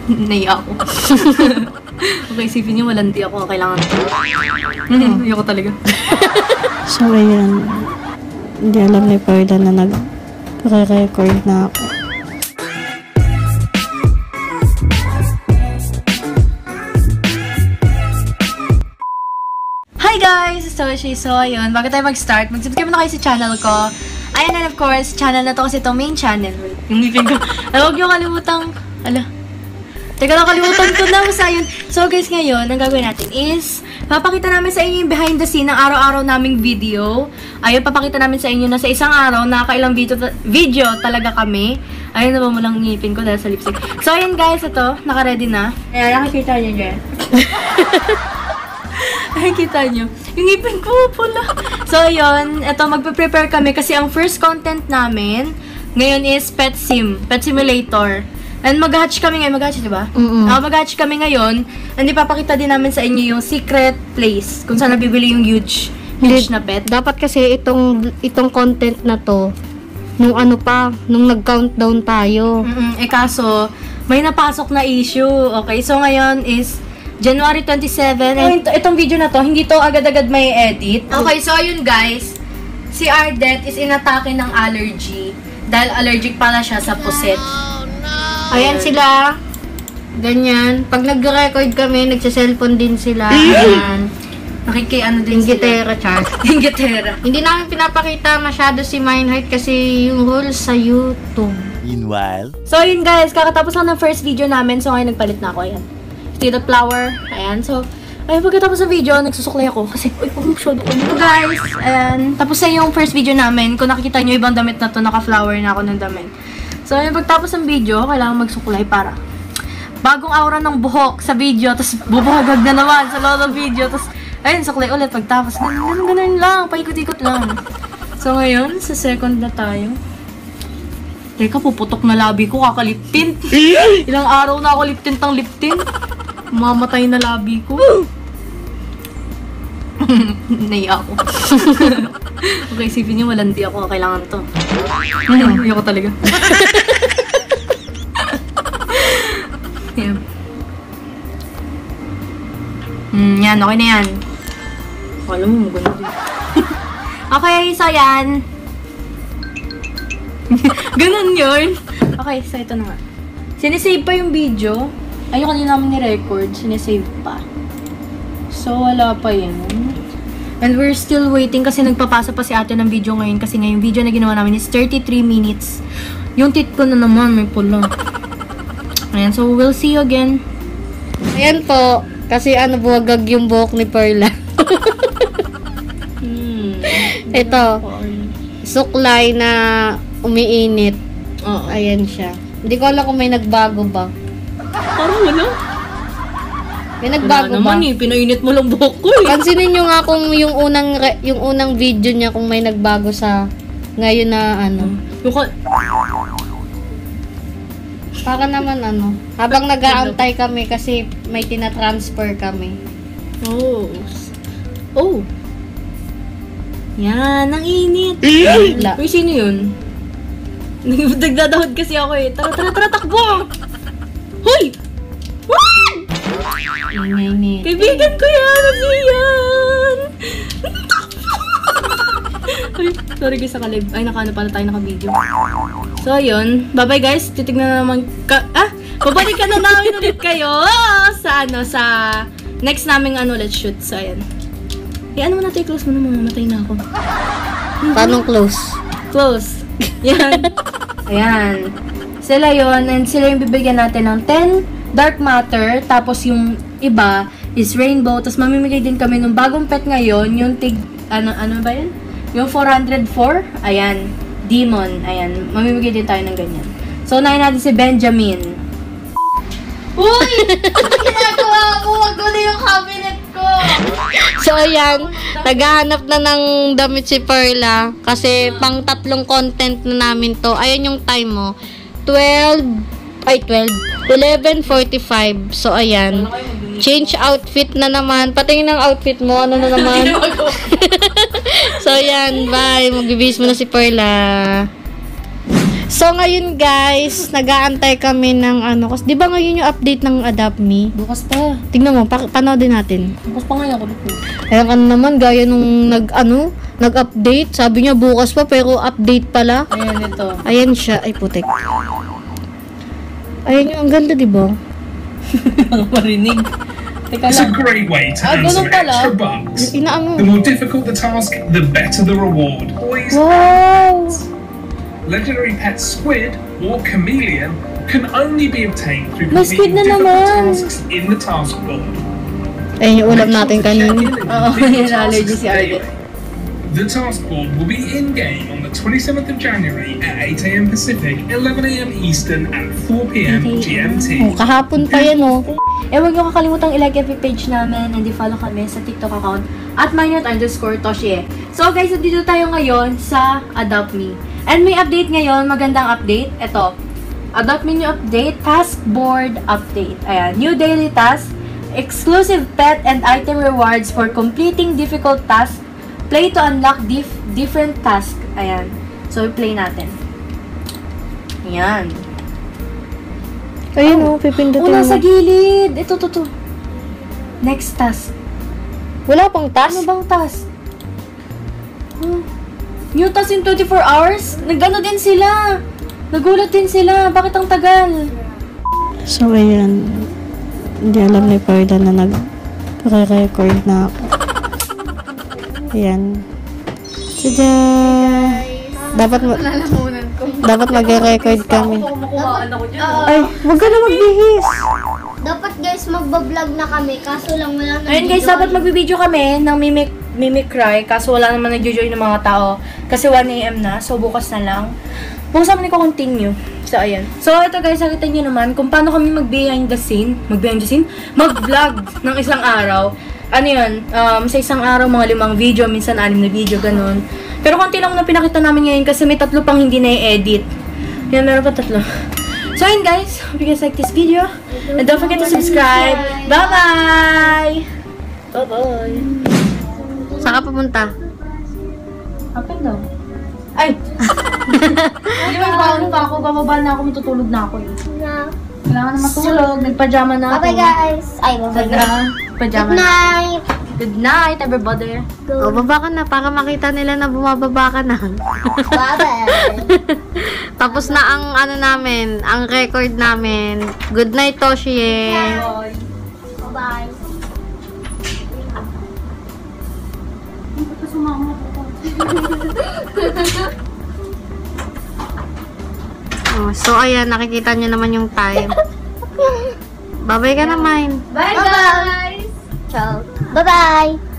Naiya ako. Okay, isipin niyo, malandi ako. Kailangan ito. Ayoko talaga. So, ayan. Hindi alam ni Perla na nag-record na ako. Hi guys! It's Toshie. So, ayun. Bago tayo mag-start, mag-subscribe na kayo sa channel ko. Ayan, and of course, channel na to kasi ito main channel. Yung ngipin ko. Huwag niyo kalimutang... Teka lang, kalimutan ko na. Basta yun. So guys, ngayon, ang gagawin natin is, papakita namin sa inyo yung behind the scene ng araw-araw naming video. Ayun, papakita namin sa inyo na sa isang araw, nakakailang video talaga kami. Ayun, na ba mo lang ngipin ko dahil sa lipstick. So ayun guys, ito, naka-ready na. Ayan, nakikita nyo dyan. Nakikita nyo. Yung ngipin ko pula. So ayun, ito, magpe-prepare kami kasi ang first content namin ngayon is Pet Simulator. And mag-hatch kami ngayon. Mag-hatch, diba? Mag-hatch kami ngayon. And ipapakita din namin sa inyo yung secret place. Kung saan nabibili yung huge na pet. Dapat kasi itong content na to, nung nag-countdown tayo. Kaso, may napasok na issue. Okay, so ngayon is January 27. And itong video na to, hindi to agad-agad may edit. Okay, so ayun guys. Si Ardet is inatake ng allergy. Dahil allergic pala siya sa puset. Ayan sila. Ganyan. Pag nag-record kami, nagsa-cellphone din sila. Ayan. Nakikiano din sila. Char. Ingitera. Hindi namin pinapakita masyado si Mineheart kasi yung rules sa YouTube. Meanwhile. So, yun guys. Kakatapos lang ng first video namin. So, ngayon nagpalit na ako. Ayan. Steel flower. Ayan. So, ayun, pagkatapos ng video, nagsusuklay ako. Kasi, uy, pag-show ko. Ito guys. Ayan. Tapos na yung first video namin. Kung nakikita nyo ibang damit na to, naka-flower na ako ng damit. So, yung pagtapos ng video, kailangan magsuklay para bagong aura ng buhok sa video, tapos bubuhagag na naman sa loob ng video, tapos, ayun, suklay ulit pagtapos. Ganun lang, paikot-ikot lang. So, ngayon, sa second na tayo. Teka, puputok na labi ko, kakaliptin. Ilang araw na ako liptin. Mamatay na labi ko. Naiya ako. Okay, isipin niyo, malandi ako. Kailangan to. Ayoko talaga. Yan. Yan, okay na yan. Alam mo, maganda din. Okay, so yan. Ganun yun. Okay, so ito na nga. Sinesave pa yung video. Ayoko din namin ni-record. Sinesave pa. So, wala pa yan. And we're still waiting kasi nagpapasa pa si ate ng video ngayon kasi ngayong video na ginawa namin is 33 minutes. Yung tit ko na naman, may pula. Ayan, so we'll see you again. Ayan po, kasi buwagag yung buhok ni Perla. Ito, suklay na umiinit. Ayan siya. Hindi ko alam kung may nagbago ba. Parang wala. May nagbago ba? Naman pinainit mo lang buhok ko eh. Pansinin nyo nga kung yung unang video niya kung may nagbago sa ngayon na Para naman habang nag-aantay kami kasi may tina-transfer kami. Oh. Yan, ang init. Uy, sino yun? Nagdadahod kasi ako eh. Tara, takbo! Hoy! Init. Kaibigan ko yan! Ano yan? Ay, sorry guys, naka-live. Ay, naka-ano pala tayo, naka-video. So, yun. Bye-bye guys. Titignan na naman babalik ka na namin ulit kayo sa next naming let's shoot. So, ayan. Ano mo natin, close mo na, mamamatay na ako. Paano close? Close. Yan. Ayan. Sila yun, and sila yung bibigyan natin ng 10 dark matter, tapos yung iba is rainbow, tapos mamimigay din kami ng bagong pet ngayon, yung ano ba yun? Yung 404, ayan, demon, ayan, mamimigay din tayo ng ganyan. So, unahin natin si Benjamin. Uy! Ginagawa ko! Wag ko na yung cabinet ko! So, ayan, naghahanap na ng damit si Perla, kasi pang 3 content na namin to. Ayan yung time mo, 11:45. So, ayan. Change outfit na naman. Patingin ng outfit mo. Ano na naman? So, ayan. Bye. Magbibihis mo na si Perla. So, ngayon guys, nag-aantay kami ng ano. Kasi, di ba ngayon yung update ng Adopt Me? Bukas pa. Tingnan mo, panoodin natin. Bukas pa ngayon ako dito. Ayan ano naman, gaya nung nag-update. Sabi niya bukas pa, pero update pala. Ayan, ito. Ayan siya. Ay, putik. Ayan yung, ang ganda, di ba? Ang marinig. Teka It's a lang. great way to earn ganun some pala. extra bucks. Inaano. The more difficult the task, the better the reward. Boys, Wow! legendary pet squid or chameleon can only be obtained through May squid completing na difficult naman. tasks in the task board. Ayan yung ulam natin kanina. Oo, yan allergy si Arde. The task board will be in-game on the 27th of January at 8 AM Pacific, 11 AM Eastern and 4 PM Oh, GMT. kahapon pa yan, oh. Huwag niyo kakalimutan i-like FB page namin and i-follow kami sa TikTok account at @Mineheart_Toshie. So guys, dito tayo ngayon sa Adopt Me. And may update ngayon, magandang update. Ito, Adopt Me new update, task board update. Ayan, new daily task, exclusive pet and item rewards for completing difficult tasks, play to unlock different tasks. Ayan, so play natin. Ayan. Ayun, oh, pipindutin Oh, mo. nasa gilid. Ito. Next task. Wala pang task? Ano bang task? Oh. New task in 24 hours? Nag-ano din sila. Nagulat din sila. Bakit ang tagal? So, ayan. Hindi alam ni Perla na nag-record na ako. Ayan. Tada! Dapat mag-record kami. Makuhaan ako dyan. Ay, wag ka na magbihis. Dapat guys, magbablog na kami, kaso lang wala na Ayun guys, dapat magbibideo kami ng mimicry. Kaso wala naman nag-join ng mga tao. Kasi 1 AM na. So, bukas na lang. Bukas naman ko-continue. So, ayan. So, ito guys, nakita nyo naman kung paano kami mag-behind the scene. Mag-vlog ng isang araw. Ano yun? Sa isang araw, mga 5 video. Minsan 6 na video, ganun. Pero konti lang na pinakita namin ngayon kasi may 3 pang hindi na i-edit. Yan, meron pa 3. So, ayun guys. Hope you guys like this video. And don't forget to subscribe. Bye-bye! Bye-bye! Saan ka pumunta? Akin daw. Ay! Hindi ba paano pa ako? Bababa na ako. Matutulog na ako eh. Kailangan na matulog. Nagpajama na ako. Bye guys. Ay, bye guys. Pajama Good na. night. Good night, everybody. O, baba ka na para makita nila na bumababa ka na. Bye-bye. Tapos na ang ano namin, ang record namin. Good night, Toshie. Bye-bye. Oh, so, ayan, nakikita nyo naman yung time. Babay ka na, Mine. Bye guys. Ciao. Bye-bye.